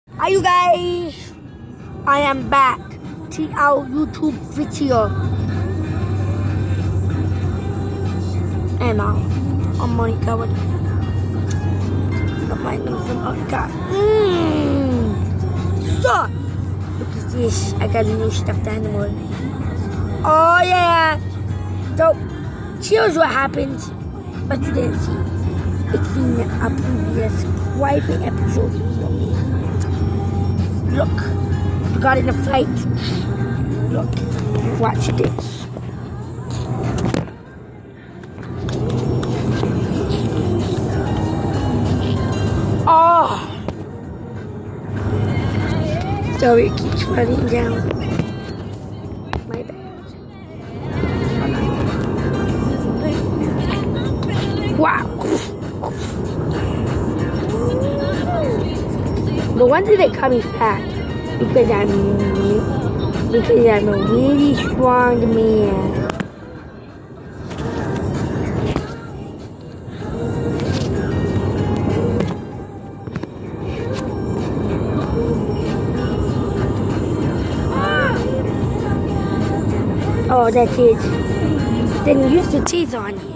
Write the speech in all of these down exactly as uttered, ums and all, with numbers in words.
Hi you guys, I am back to our YouTube video and uh, oh my god, oh my god, mmm, so look at this, I got a new stuffed animal. Oh yeah, so here's what happened, but you didn't see. It's in a previous private episode. Look, we got in a fight. Look, watch this. Oh! Sorry, it keeps running down. My bad. Wow! No wonder they call me fat, because I'm because I'm a really strong man. Oh, that's it. Then use the cheese on you.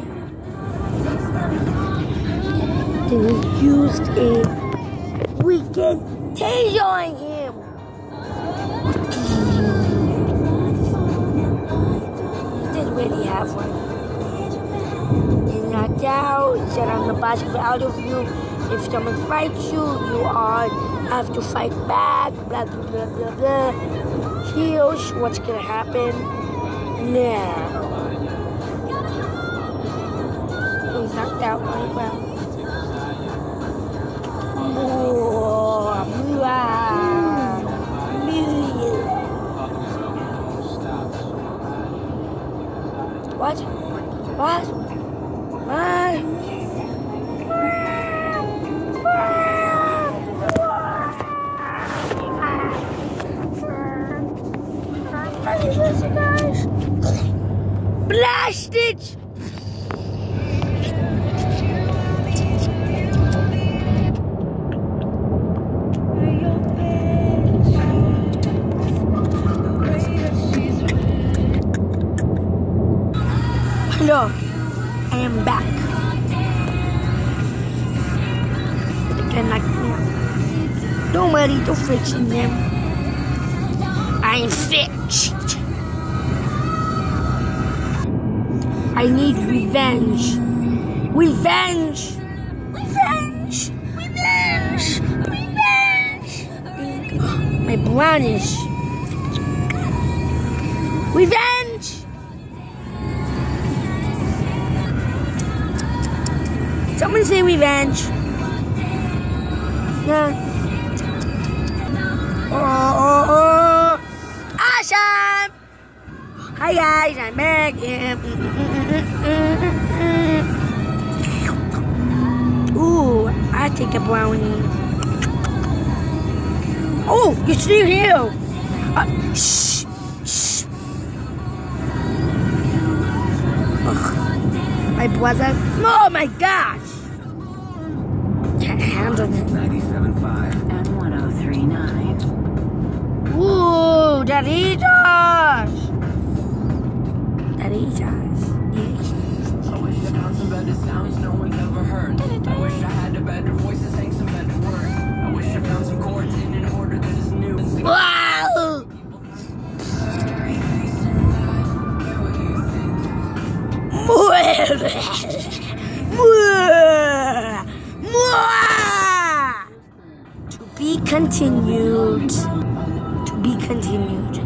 Then he used a wicked taser on him. He didn't really have one. He's knocked out. He said, I'm the boss of all of you. If someone fights you, you all have to fight back. Blah, blah, blah, blah, blah. Here's what's going to happen now. He's knocked out right well. What? What? What? Listen, guys. Blast it! Hello, I am back. Again, like now. Don't worry, don't friction them. I am fixed. I need revenge. Revenge! Revenge! Revenge! Revenge! My brownish. Revenge! Someone say revenge. Nah. Oh, oh, oh. Awesome! Hi guys, I'm back. Ooh, I take a brownie. Oh, you're still here. Uh, shh, shh. Ugh. My brother. Oh my gosh! Can't handle it. ninety-seven point five and one oh three point nine. Ooh, Doritos! Doritos. Yes. I wish I found some better sounds no one ever heard. I wish I had a better voice and sang some better words. I wish I found some chords in an order that is new. Wow! To be continued. To be continued.